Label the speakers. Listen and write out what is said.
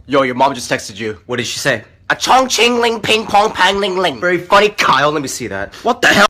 Speaker 1: Yo, your mom just texted you.
Speaker 2: What did she say?
Speaker 1: A Chong, ching, ling, ping, pong, pang, ling, ling.
Speaker 2: Very funny, Kyle. Let me see that.
Speaker 1: What the hell?